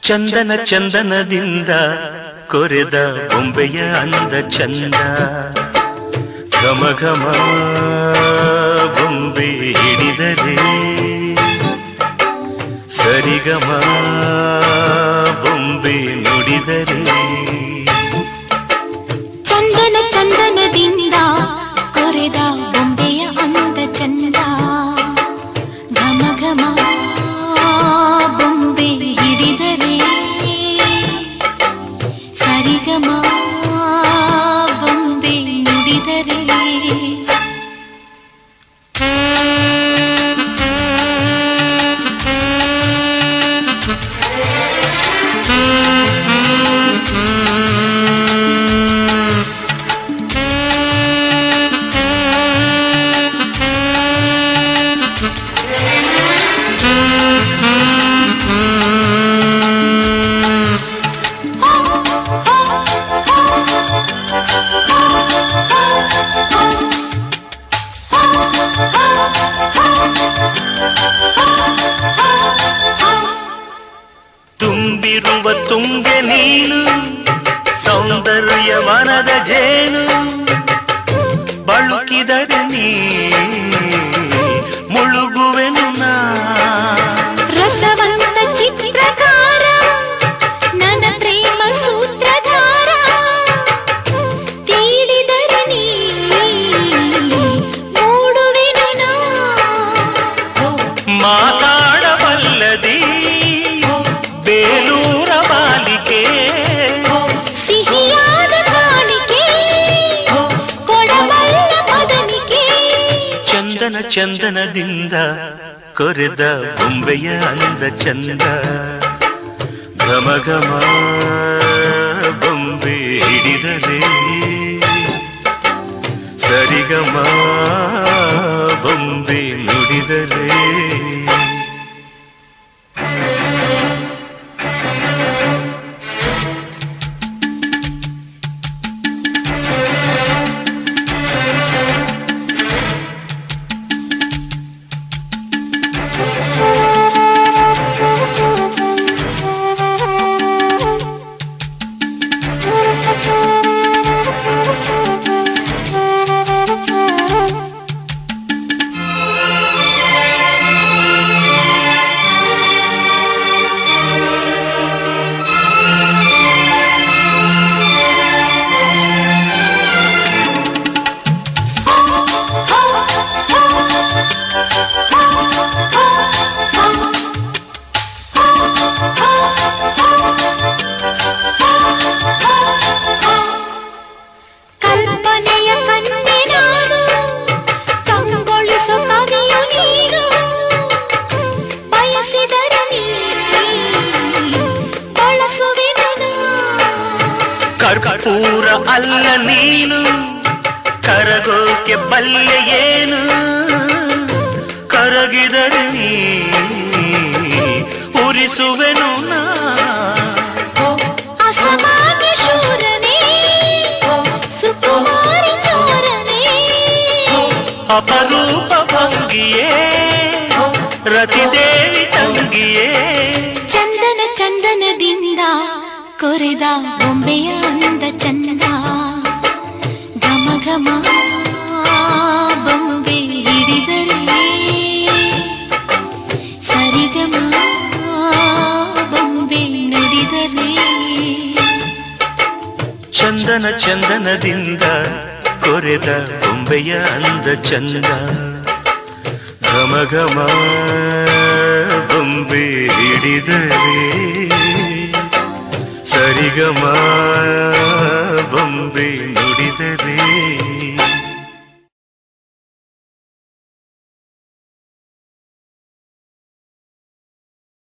ಚಂದನ ಚಂದನದಿಂದ ಕೊರೆದ ಬೊಂಬೆಯ ಅಂದ ಚಂದ, ಘಮ ಘಮ ಬೊಂಬೆ ಹಿಡಿದರೆ ಸರಿಗಮ ಬೊಂಬೆ ನುಡಿದರೆ. ಚಂದನ ಚಂದನದಿಂದ ಕೊರೆದ ಬೊಂಬೆಯ ಅಂದ ಚಂದ, ಘಮ ಘಮ ಬೊಂಬೆ ಹಿಡಿದರೆ ಸರಿಗಮ ಬೊಂಬೆ ನುಡಿದರೆ. ತುಂಬಿರುವ ತುಂಗೆ ನೀನು, ಸೌಂದರ್ಯವನದ ಜೇನು, ಬಳುಕಿದರೆ ನೀ ಮುಳುಗುವೆನು ನಾ. ರಸವಂತ ಚಿತ್ರಕಾರ ನನ್ನ ಪ್ರೇಮ ಸೂತ್ರಧಾರ, ತೀಡಿದರೆ ನೀ ಮೂಡುವೆನು ನಾ. ಮಾತಾಡಬಲ್ಲದಿ ಬೇಲೂರ ಬಾಲಿಕೆ, ಸಿಹಿಯಾದ ಕಾಣಿಕೆ ಕೊಡಬಲ್ಲ ಮದನಿಕೆ. ಚಂದನ ಚಂದನದಿಂದ ಕೊರೆದ ಬೊಂಬೆಯ ಅಂದ ಚಂದ, ಘಮ ಘಮ ಬೊಂಬೆ ಹಿಡಿದರೆ ಸರಿಗಮ ಬೊಂಬೆ ನುಡಿದರೆ. ಕಲ್ಪನೆಯ ಕನ್ನೆ ನಾನು, ಕಂಗೊಳಿಸೋ ಕವಿಯು ನೀನು, ಬಯಸಿದರೆ ನೀ ಬಳಸುವೆನು ನಾ. ಕರ್ಪೂರ ಅಲ್ಲ ನೀನು, ಕರಗೋಕೆ ಬಲ್ಲೆ ಏನು, ಕರಗಿದರೆ ನೀ ಉರಿಸುವೆನು ನಾ. ಅಸಮಾನ್ಯ ಶೂರನೇ ಸುಕುಮಾರಿ ಚೋರನೇ, ಅಪರೂಪ ಭಂಗಿಯೇ ರತಿದೇವಿ ತಂಗಿಯೇ. ಚಂದನ ಚಂದನದಿಂದ ಕೊರೆದ ಬೊಂಬೆಯ ಅಂದ ಚಂದ, ಘಮ ಘಮ ಬೊಂಬೆ ಹಿಡಿದರೆ ಸರಿಗಮ ಬೊಂಬೆ ನುಡಿದರೆ. ಚಂದನ ಚಂದನದಿಂದ ಕೊರೆದ ಬೊಂಬೆಯ ಅಂದ ಚಂದ, ಘಮ ಘಮ ಬೊಂಬೆ ಹಿಡಿದರೆ ಸರಿಗಮ ಬೊಂಬೆ ನುಡಿದರೆ.